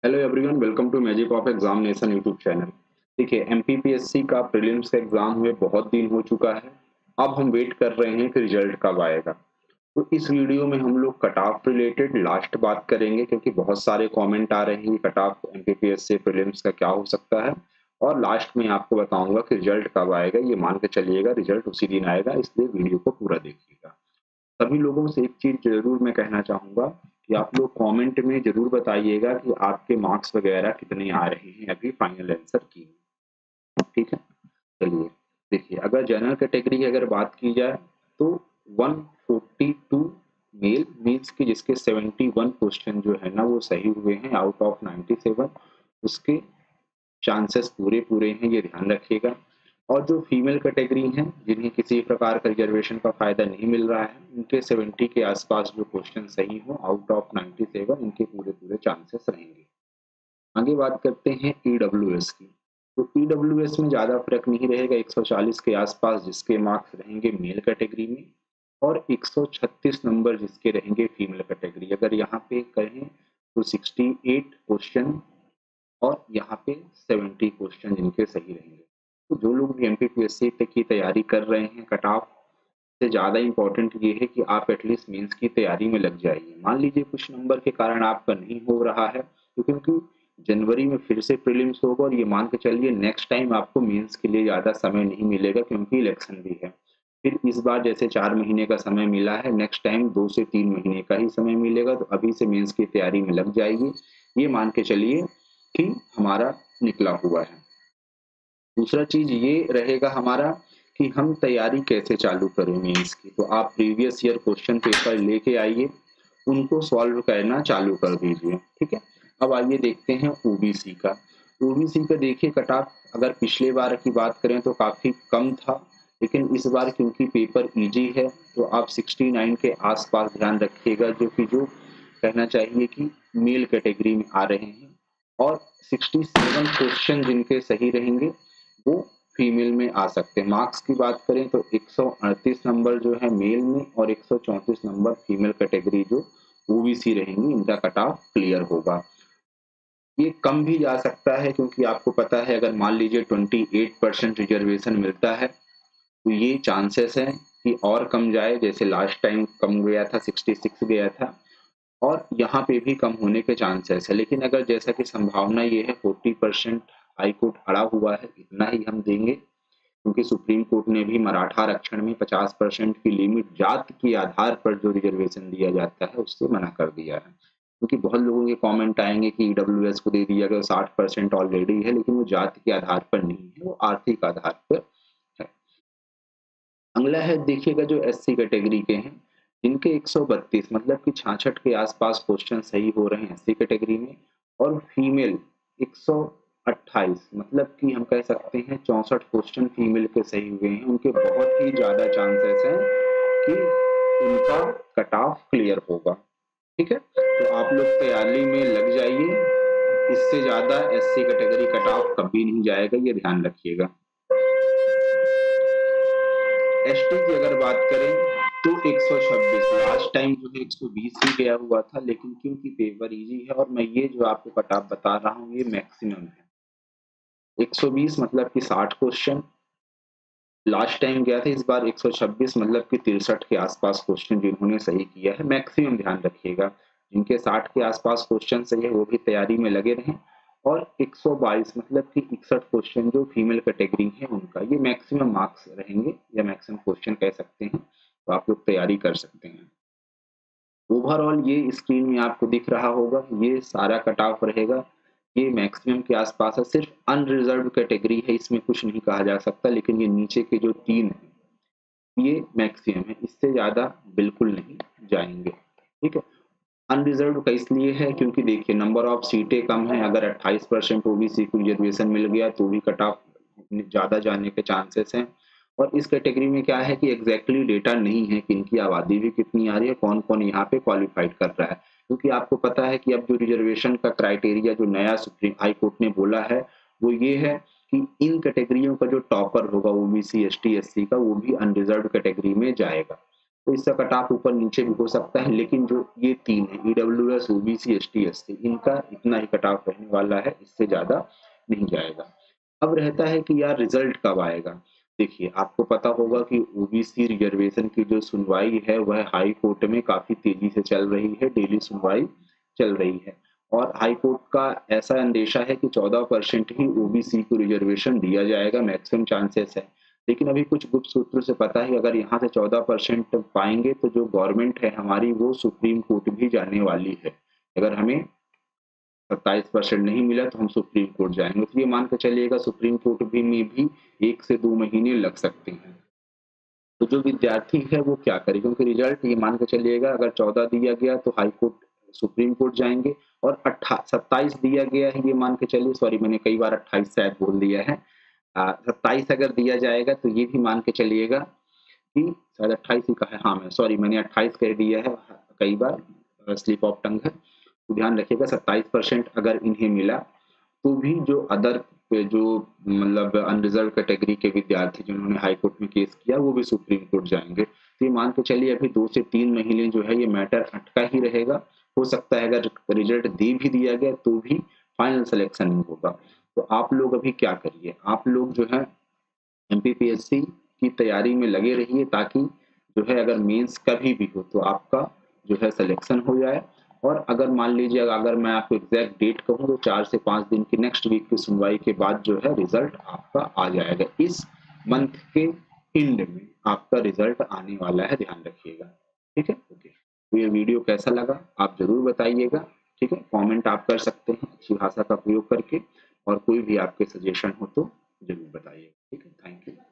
Hello everyone, welcome to magic of examination YouTube channel. देखिए, MPPSC का prelims का exam हुए बहुत दिन हो चुका है। अब हम वेट कर रहे हैं कि रिजल्ट कब आएगा। तो इस वीडियो में हम लोग कट ऑफ रिलेटेड लास्ट बात करेंगे, क्योंकि बहुत सारे कमेंट आ रहे हैं कट ऑफ एमपीपीएससी प्रीलिम्स का क्या हो सकता है। और लास्ट में आपको बताऊंगा कि रिजल्ट कब आएगा। ये मान के चलिएगा रिजल्ट उसी दिन आएगा, इसलिए वीडियो को पूरा देखिएगा। सभी लोगों से एक चीज जरूर मैं कहना चाहूंगा कि आप लोग कमेंट में जरूर बताइएगा कि आपके मार्क्स वगैरह कितने आ रहे हैं अभी फाइनल आंसर की। ठीक है, चलिए देखिए, अगर जनरल कैटेगरी की अगर बात की जाए तो 142 मेल मीन्स कि जिसके 71 क्वेश्चन जो है ना वो सही हुए हैं आउट ऑफ 97, उसके चांसेस पूरे पूरे हैं, ये ध्यान रखिएगा। और जो फीमेल कैटेगरी हैं जिन्हें किसी प्रकार का रिजर्वेशन का फायदा नहीं मिल रहा है, उनके 70 के आसपास जो क्वेश्चन सही हो आउट ऑफ 97, इनके पूरे पूरे चांसेस रहेंगे। आगे बात करते हैं ईडब्ल्यूएस की। तो ईडब्ल्यूएस में ज्यादा फर्क नहीं रहेगा, 140 के आसपास जिसके मार्क्स रहेंगे मेल कैटेगरी में, और 136 नंबर जिसके रहेंगे फीमेल कैटेगरी। अगर यहाँ पे कहें तो 68 क्वेश्चन और यहाँ पे 70 क्वेश्चन जिनके सही रहेंगे। तो जो लोग भी एमपीपीएससी की तैयारी कर रहे हैं, कट ऑफ से ज़्यादा इम्पोर्टेंट ये है कि आप एटलीस्ट मेंस की तैयारी में लग जाइए। मान लीजिए कुछ नंबर के कारण आपका नहीं हो रहा है, तो क्योंकि जनवरी में फिर से प्रीलिम्स होगा और ये मान के चलिए नेक्स्ट टाइम आपको मेंस के लिए ज़्यादा समय नहीं मिलेगा, क्योंकि इलेक्शन भी है। फिर इस बार जैसे 4 महीने का समय मिला है, नेक्स्ट टाइम 2 से 3 महीने का ही समय मिलेगा, तो अभी से मेंस की तैयारी में लग जाइए। ये मान के चलिए कि हमारा निकला हुआ है। दूसरा चीज ये रहेगा हमारा कि हम तैयारी कैसे चालू करें मेंस की। तो आप प्रीवियस ईयर क्वेश्चन पेपर लेके आइए, उनको सॉल्व करना चालू कर दीजिए। ठीक है, अब आइए देखते हैं ओबीसी का। ओबीसी का देखिए कट ऑफ अगर पिछले बार की बात करें तो काफी कम था, लेकिन इस बार क्योंकि पेपर इजी है तो आप 69 के आसपास ध्यान रखिएगा, जो कहना चाहिए कि मेल कैटेगरी में आ रहे हैं। और 67 क्वेश्चन जिनके सही रहेंगे वो फीमेल में आ सकते हैं। मार्क्स की बात करें तो 138 नंबर जो है मेल में और 134 नंबर फीमेल कैटेगरी जो ओबीसी रहेंगी, इनका कट ऑफ क्लियर होगा। ये कम भी जा सकता है, क्योंकि आपको पता है अगर मान लीजिए 28% रिजर्वेशन मिलता है तो ये चांसेस है कि और कम जाए, जैसे लास्ट टाइम कम गया था 66 गया था, और यहाँ पे भी कम होने के चांसेस है। लेकिन अगर जैसा कि संभावना ये है 40% हाई कोर्ट अड़ा हुआ है, इतना ही हम देंगे, क्योंकि सुप्रीम कोर्ट ने भी मराठा आरक्षण में 50% की लिमिट जात के आधार पर जो रिजर्वेशन दिया जाता है उससे मना कर दिया है। क्योंकि बहुत लोगों के कमेंट आएंगे कि ईडब्ल्यूएस को दे दिया गया, 60% ऑलरेडी है, लेकिन वो जात के आधार पर नहीं है, वो आर्थिक आधार पर है। अगला है देखिएगा जो एससी कैटेगरी के हैं, जिनके 132 मतलब कि 66 के आसपास क्वेश्चन सही हो रहे हैं एससी कैटेगरी में, और फीमेल 128 मतलब कि हम कह सकते हैं 64 क्वेश्चन फीमेल के सही हुए हैं। उनके बहुत ही ज्यादा चांसेस हैं कि उनका कट ऑफ क्लियर होगा। ठीक है, तो आप लोग तैयारी में लग जाइए, इससे ज्यादा एससी कैटेगरी कट ऑफ कभी नहीं जाएगा, ये ध्यान रखिएगा। एसटी की अगर बात करें तो 126 लास्ट टाइम जो है 120 ही गया हुआ था, लेकिन क्योंकि पेपर इजी है और मैं ये जो आपको कट ऑफ बता रहा हूँ ये मैक्सिमम है। 120 मतलब कि 60 क्वेश्चन लास्ट टाइम गया था, इस बार 126 मतलब कि 63 के आसपास क्वेश्चन जिन्होंने सही किया है, मैक्सिमम ध्यान रखिएगा। जिनके 60 के आसपास क्वेश्चन सही है वो भी तैयारी में लगे रहें। और 122 मतलब कि 61 क्वेश्चन जो फीमेल कैटेगरी है उनका, ये मैक्सिमम मार्क्स रहेंगे या मैक्सिमम क्वेश्चन कह सकते हैं, तो आप लोग तैयारी कर सकते हैं। ओवरऑल ये स्क्रीन में आपको दिख रहा होगा, ये सारा कट ऑफ रहेगा, ये मैक्सिमम के आसपास है। सिर्फ अनरिजर्व कैटेगरी है, इसमें कुछ नहीं कहा जा सकता, लेकिन ये नीचे के जो 3 है ये मैक्सिमम है, इससे ज्यादा बिल्कुल नहीं जाएंगे। ठीक है, अनरिजर्व का इसलिए है क्योंकि देखिए नंबर ऑफ सीटें कम है, अगर 28% ओबीसी को रिजर्वेशन मिल गया तो भी कट ऑफ ज्यादा जाने के चांसेस हैं। और इस कैटेगरी में क्या है कि एग्जैक्टली डेटा नहीं है कि इनकी आबादी भी कितनी आ रही है, कौन कौन यहाँ पे क्वालिफाइड कर रहा है। क्योंकि आपको पता है कि अब जो रिजर्वेशन का क्राइटेरिया जो नया सुप्रीम हाई कोर्ट ने बोला है वो ये है कि इन कैटेगरियों का जो टॉपर होगा ओबीसी एसटी एससी का, वो भी अनरिजर्व कैटेगरी में जाएगा। तो इसका कट ऑफ ऊपर नीचे भी हो सकता है, लेकिन जो ये 3 है ईडब्ल्यूएस, ओबीसी, एसटी, एससी, इनका इतना ही कट ऑफ रहने वाला है, इससे ज़्यादा नहीं जाएगा। अब रहता है कि यार रिजल्ट कब आएगा? देखिए, आपको पता होगा कि ओबीसी रिजर्वेशन की जो सुनवाई है वह हाई कोर्ट में काफ़ी तेज़ी से चल रही है, डेली सुनवाई चल रही है और हाई कोर्ट का ऐसा अंदेशा है कि 14% ही ओबीसी को रिजर्वेशन दिया जाएगा, मैक्सिमम चांसेस है। लेकिन अभी कुछ गुप्त सूत्रों से पता है अगर यहाँ से 14% पाएँगे तो जो गवर्नमेंट है हमारी वो सुप्रीम कोर्ट भी जाने वाली है। अगर हमें 27% नहीं मिला तो हम सुप्रीम कोर्ट जाएँगे। तो ये मान के चलिएगा सुप्रीम कोर्ट भी में भी 1 से 2 महीने लग सकते हैं। तो जो विद्यार्थी है वो क्या करे? क्योंकि रिजल्ट ये मान के चलिएगा अगर 14 दिया गया तो हाई कोर्ट सुप्रीम कोर्ट जाएँगे और 27 दिया गया है ये मान के चलिए, सॉरी मैंने कई बार 28 शायद बोल दिया है। 27 अगर दिया जाएगा तो ये भी मान के चलिएगा कि शायद 28 ही कहा है, हाँ, मैं सॉरी मैंने 28 कह दिया है, कई बार स्लिप ऑफ टंग है। तो ध्यान रखिएगा 27% अगर इन्हें मिला तो भी जो अदर जो मतलब अनरिजर्व कैटेगरी के विद्यार्थी जिन्होंने हाई कोर्ट में केस किया वो भी सुप्रीम कोर्ट जाएंगे। तो ये मान के चलिए अभी 2 से 3 महीने जो है ये मैटर अटका ही रहेगा। हो सकता है अगर रिजल्ट दे भी दिया गया तो भी फाइनल सिलेक्शन नहीं होगा। तो आप लोग अभी क्या करिए, आप लोग जो है एमपीपीएससी की तैयारी में लगे रहिए ताकि जो है अगर मेंस कभी भी हो तो आपका जो है सिलेक्शन हो जाए। और अगर मान लीजिए अगर मैं आपको एग्जैक्ट डेट कहूँ तो 4 से 5 दिन की नेक्स्ट वीक की सुनवाई के बाद जो है रिजल्ट आपका आ जाएगा। इस मंथ के एंड में आपका रिजल्ट आने वाला है, ध्यान रखिएगा। ठीक है, ओके। तो ये वीडियो कैसा लगा आप जरूर बताइएगा। ठीक है, कमेंट आप कर सकते हैं अच्छी भाषा का प्रयोग करके और कोई भी आपके सजेशन हो तो जरूर बताइएगा। ठीक है, थैंक यू।